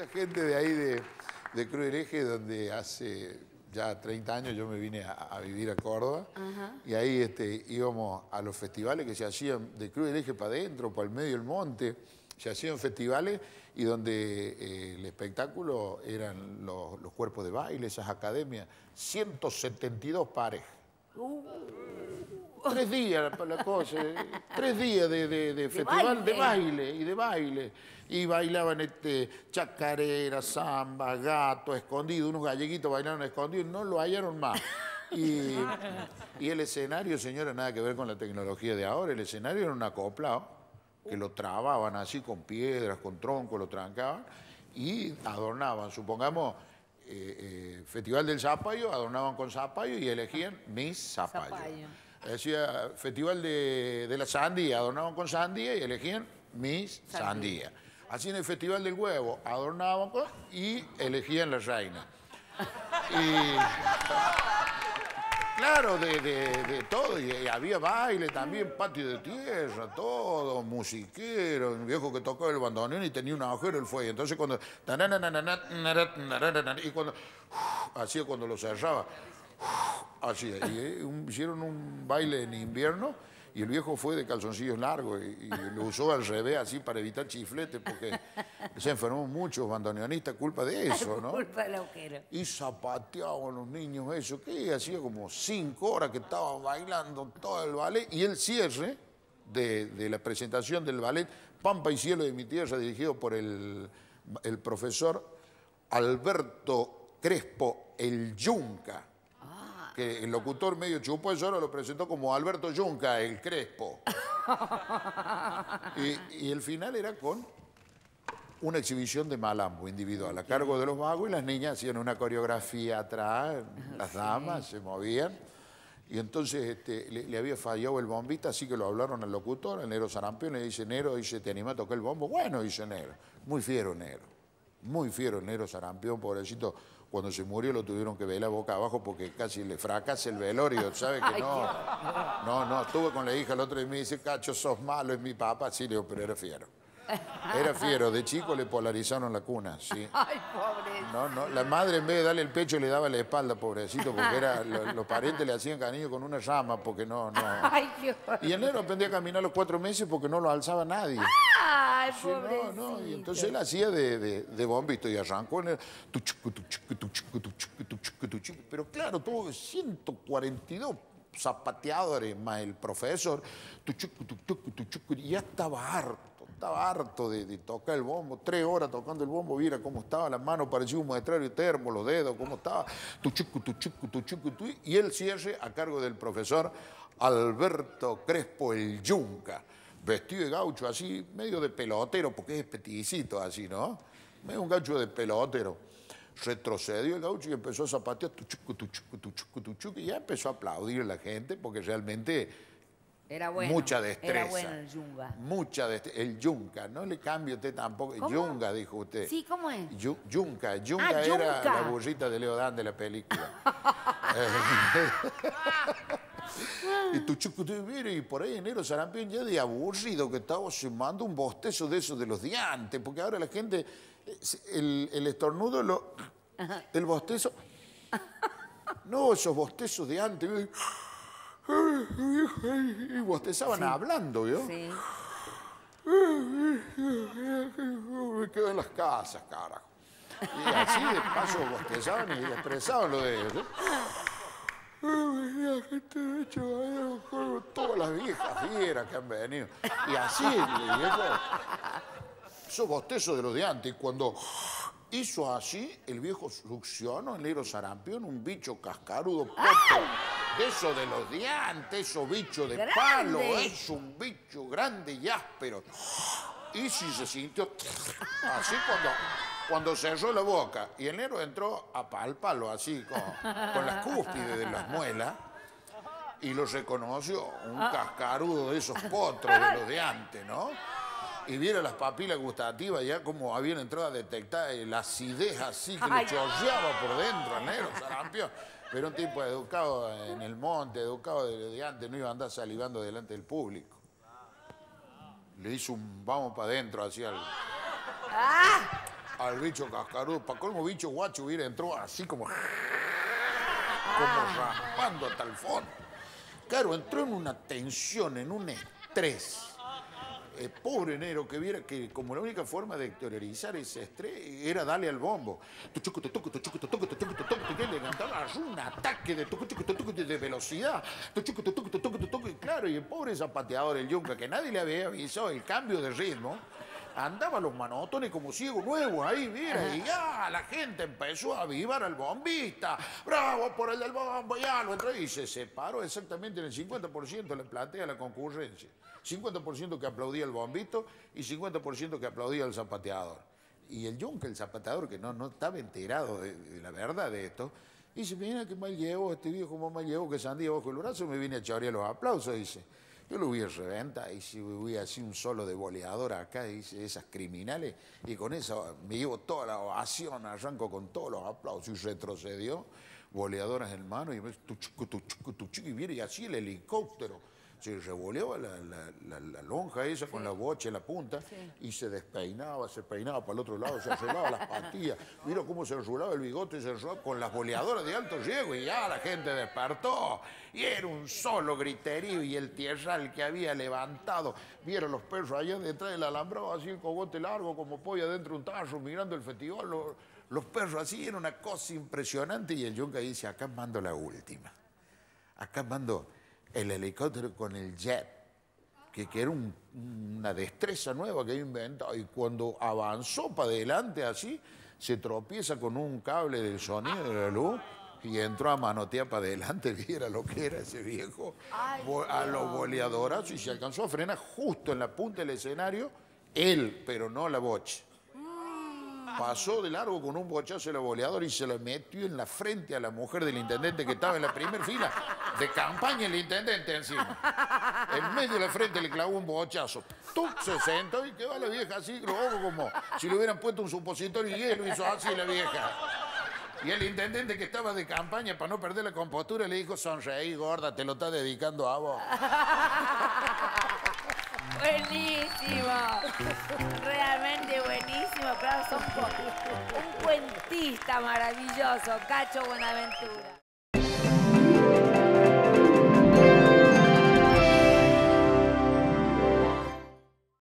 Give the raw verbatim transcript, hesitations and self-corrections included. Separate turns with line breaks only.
esa gente de ahí de, de Cruz del Eje, donde hace ya treinta años yo me vine a, a vivir a Córdoba. Ajá. Y ahí este, íbamos a los festivales que se hacían de Cruz del Eje para adentro, para el medio del monte. Se hacían festivales y donde eh, el espectáculo eran los, los cuerpos de baile, esas academias. ciento setenta y dos pares. Uh. Tres días para la cosa, tres días de, de, de festival de baile. de baile y de baile. Y bailaban este, chacarera, samba, gato, escondido. Unos galleguitos bailaron escondidos, no lo hallaron más. Y, y el escenario, señora, nada que ver con la tecnología de ahora. El escenario era un acoplado que lo trababan así con piedras, con troncos, lo trancaban y adornaban. Supongamos, eh, eh, Festival del Zapallo, adornaban con zapallo y elegían Miss Zapallo. Zapallo. Decía Festival de, de la Sandía, adornaban con sandía y elegían Miss Sandía. Sandía. Así en el Festival del Huevo, adornaban con y elegían la reina. Y claro, de, de, de todo, y, y había baile también, patio de tierra, todo, musiquero, un viejo que tocaba el bandoneón y tenía un agujero el fuelle. Entonces cuando... Y cuando... Hacía cuando lo cerraba. Así, y un, hicieron un baile en invierno y el viejo fue de calzoncillos largos y, y lo usó al revés así para evitar chifletes porque se enfermó muchos bandoneonistas culpa de eso, ¿no?
Culpa del agujero.
Y zapateaban los niños eso, que hacía como cinco horas que estaban bailando todo el ballet y el cierre de, de la presentación del ballet Pampa y Cielo de mi Tierra, dirigido por el, el profesor Alberto Crespo, el Yunca. Que el locutor medio chupó eso, ahora lo presentó como Alberto Yunca, el Crespo. y, y el final era con una exhibición de malambo individual a cargo de los vagos y las niñas hacían una coreografía atrás, las damas sí. se movían. Y entonces este, le, le había fallado el bombista, así que lo hablaron al locutor, al Nero Sarampión, le dice, Nero, dice, ¿te animás a tocar el bombo? Bueno, dice Nero, muy fiero Nero, muy fiero el Nero Sarampión, pobrecito. Cuando se murió lo tuvieron que velar boca abajo porque casi le fracasa el velorio, ¿sabe que no? No, no, estuve con la hija el otro día y me dice, Cacho, sos malo, es mi papá. Sí, le digo, pero era fiero. Era fiero, de chico le polarizaron la cuna, sí.
Ay, pobre.
No, no, la madre en vez de darle el pecho le daba la espalda, pobrecito, porque era, lo, los parientes le hacían cariño con una rama, porque no, no.
Ay, qué horror.
Y el negro aprendía a caminar los cuatro meses porque no lo alzaba nadie.
Ay,
sí, no, no, y entonces él hacía de, de, de bombito y arrancó en el... Pero claro, tuvo ciento cuarenta y dos zapateadores más el profesor, y ya estaba harto, estaba harto de, de tocar el bombo, tres horas tocando el bombo, viera cómo estaba la mano, parecía un muestrario termo, los dedos, cómo estaba, y el cierre a cargo del profesor Alberto Crespo, el Yunca, vestido de gaucho así, medio de pelotero, porque es peticito así, ¿no? Medio un gaucho de pelotero. Retrocedió el gaucho y empezó a zapatear, tuchucu, tuchucu, tuchucu, tuchucu, y ya empezó a aplaudir a la gente porque realmente
era bueno,
mucha destreza.
Era bueno el Yunga.
Mucha destreza. El Yunca, no le cambie usted tampoco. ¿Cómo? Yunga, dijo usted.
Sí, ¿cómo es?
Yu, Yunca, Yunga
ah,
era
Yunca.
la burrita de Leo Dan de la película. Y tuchucu, mire, y por ahí enero Sarampión ya de aburrido que estaba, se manda un bostezo de esos de los de antes, porque ahora la gente, el, el estornudo, lo, el bostezo, no, esos bostezos de antes, y bostezaban sí. hablando, ¿vio? Sí. Me quedo en las casas, carajo. Y así de paso bostezaban y expresaban lo de ellos, ¿eh? La gente de hecho, todas las viejas fieras que han venido. Y así, viejo, esos bostezos de los de antes, cuando hizo así, el viejo succionó el negro Sarampión, un bicho cascarudo, poto, de eso de los de antes, esos bichos de grande. Palo, es un bicho grande y áspero. Y si se sintió así cuando... Cuando cerró la boca y el negro entró a palparlo así, con, con las cúspides de las muelas, y lo reconoció, un cascarudo de esos potros de los de antes, ¿no? Y viera las papilas gustativas ya como habían entrado a detectar la acidez así que le chorreaba por dentro al negro Sarampión. Pero un tipo educado en el monte, educado de, de antes, no iba a andar salivando delante del público. Le hizo un vamos para adentro así al... ¡Ah! al bicho cascarudo. Para colmo, bicho guacho hubiera entró así como... como raspando hasta el fondo. Claro, entró en una tensión, en un estrés. El pobre Nero, que viera que como la única forma de exteriorizar ese estrés era darle al bombo. Le cantaba un ataque de, de velocidad. Y claro, y el pobre zapateador, el Yunca, que nadie le había avisado el cambio de ritmo, andaba los manotones como ciego nuevo ahí, mira, y ya la gente empezó a avivar al bombista. ¡Bravo por el del bombo! Ya lo entró y se separó exactamente en el cincuenta por ciento le plantea la concurrencia. cincuenta por ciento que aplaudía el bombito y cincuenta por ciento que aplaudía el zapateador. Y el Yunque, el zapateador, que no, no estaba enterado de, de la verdad de esto, dice, mira qué mal llevo, este viejo más mal llevo que sandía bajo el brazo, me vine a echarle los aplausos, dice. Yo lo voy a reventar, y si voy a hacer un solo de boleador acá, dice, esas criminales, y con eso me llevo toda la ovación, arranco con todos los aplausos, y retrocedió, boleadoras en mano, y, tu chico, tu chico, tu chico, y viene, y así el helicóptero. Se revoleaba la, la, la, la lonja esa sí. con la bocha en la punta sí. y se despeinaba, se peinaba para el otro lado, se arreglaba las patillas. Mira cómo se enrolaba el bigote se enrolaba con las boleadoras de alto riesgo y ya la gente despertó. Y era un solo griterío y el tierral que había levantado. Vieron los perros allá detrás del alambrado, así el cogote largo como pollo adentro de un tarro, mirando el festival. Los, los perros así, era una cosa impresionante. Y el Yunca dice, acá mando la última. Acá mando... el helicóptero con el jet, que, que era un, una destreza nueva que había inventado. Y cuando avanzó para adelante así, se tropieza con un cable del sonido de la luz y entró a manotear para adelante. Viera lo que era ese viejo. Ay, a los boleadorazos y se alcanzó a frenar justo en la punta del escenario, él, pero no la bocha. Pasó de largo con un bochazo de la boleadora y se lo metió en la frente a la mujer del intendente que estaba en la primera fila de campaña, el intendente encima. En medio de la frente le clavó un bochazo. ¡Tuc! Se sentó y quedó la vieja así, luego como si le hubieran puesto un supositorio y hielo, hizo así la vieja. Y el intendente que estaba de campaña, para no perder la compostura, le dijo, sonreí, gorda, te lo estás dedicando a vos.
Buenísimo, realmente buenísimo, aplausos. Un cuentista maravilloso, Cacho Buenaventura.